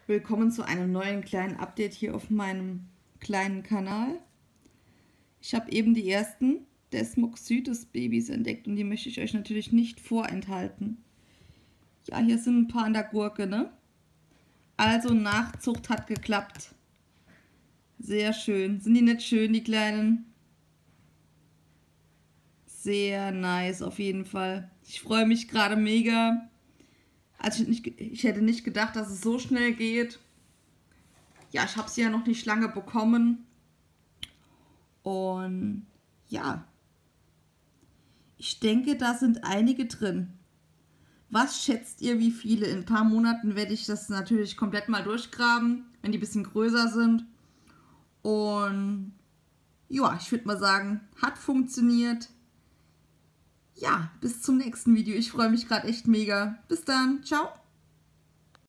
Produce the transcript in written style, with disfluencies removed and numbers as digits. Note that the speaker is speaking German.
Willkommen zu einem neuen kleinen Update hier auf meinem kleinen Kanal. Ich habe eben die ersten Desmoxides Babys entdeckt und die möchte ich euch natürlich nicht vorenthalten. Ja, hier sind ein paar an der Gurke, ne? Also Nachzucht hat geklappt. Sehr schön. Sind die nicht schön, die kleinen? Sehr nice auf jeden Fall. Ich freue mich gerade mega. Also ich hätte nicht gedacht, dass es so schnell geht. Ja, ich habe sie ja noch nicht lange bekommen. Und ja, ich denke, da sind einige drin. Was schätzt ihr, wie viele? In ein paar Monaten werde ich das natürlich komplett mal durchgraben, wenn die ein bisschen größer sind. Und ja, ich würde mal sagen, hat funktioniert. Ja, bis zum nächsten Video. Ich freue mich gerade echt mega. Bis dann. Ciao.